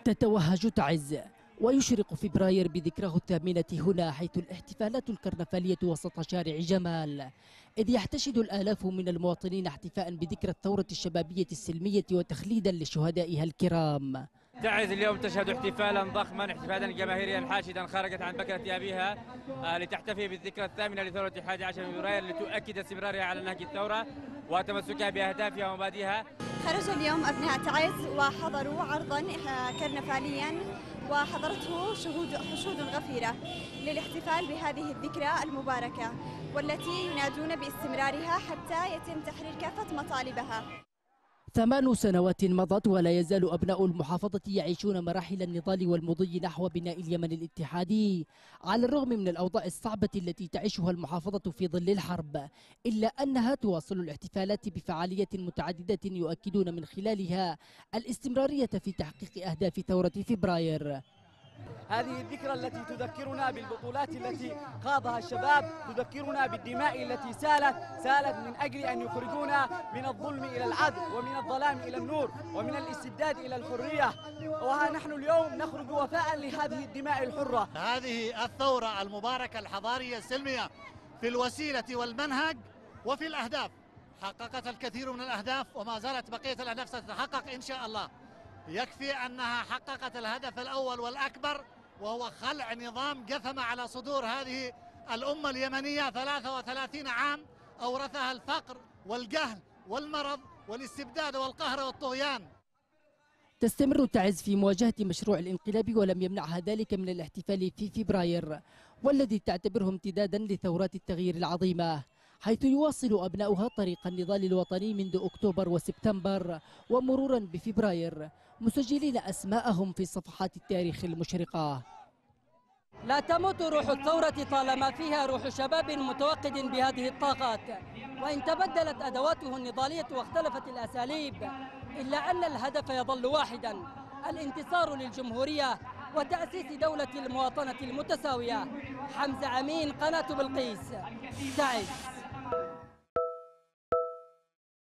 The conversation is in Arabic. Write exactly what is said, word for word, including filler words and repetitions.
تتوهج تعز ويشرق فبراير بذكراه الثامنة هنا، حيث الاحتفالات الكرنفالية وسط شارع جمال، إذ يحتشد الآلاف من المواطنين احتفاء بذكرى الثورة الشبابية السلمية وتخليدا لشهدائها الكرام. تعز اليوم تشهد احتفالا ضخما، احتفالا جماهيريا حاشدا خرجت عن بكرة أبيها لتحتفي بالذكرى الثامنة لثورة الحادي عشر من فبراير لتؤكد استمرارها على نهج الثورة وتمسكها بأهدافها ومبادئها. خرج اليوم أبناء تعز وحضروا عرضا كرنفاليا وحضرته شهود حشود غفيرة للاحتفال بهذه الذكرى المباركة، والتي ينادون باستمرارها حتى يتم تحرير كافة مطالبها. ثمان سنوات مضت ولا يزال أبناء المحافظة يعيشون مراحل النضال والمضي نحو بناء اليمن الاتحادي، على الرغم من الأوضاع الصعبة التي تعيشها المحافظة في ظل الحرب، إلا أنها تواصل الاحتفالات بفعالية متعددة يؤكدون من خلالها الاستمرارية في تحقيق أهداف ثورة فبراير. هذه الذكرى التي تذكرنا بالبطولات التي خاضها الشباب، تذكرنا بالدماء التي سالت سالت من أجل أن يخرجونا من الظلم إلى العدل ومن الظلام إلى النور ومن الاستبداد إلى الحرية، وها نحن اليوم نخرج وفاء لهذه الدماء الحرة. هذه الثورة المباركة الحضارية السلمية في الوسيلة والمنهج وفي الأهداف حققت الكثير من الأهداف، وما زالت بقية الأهداف ستتحقق إن شاء الله. يكفي أنها حققت الهدف الأول والأكبر، وهو خلع نظام جثم على صدور هذه الأمة اليمنية ثلاثة وثلاثين عام أورثها الفقر والجهل والمرض والاستبداد والقهر والطغيان. تستمر تعز في مواجهة مشروع الانقلاب، ولم يمنعها ذلك من الاحتفال في فبراير، والذي تعتبره امتدادا لثورات التغيير العظيمة، حيث يواصل أبناؤها طريق النضال الوطني منذ أكتوبر وسبتمبر ومرورا بفبراير، مسجلين أسماءهم في صفحات التاريخ المشرقة. لا تموت روح الثورة طالما فيها روح شباب متوقد بهذه الطاقات، وإن تبدلت أدواته النضالية واختلفت الأساليب، إلا أن الهدف يظل واحدا: الانتصار للجمهورية وتأسيس دولة المواطنة المتساوية. حمزة أمين، قناة بلقيس، تعز.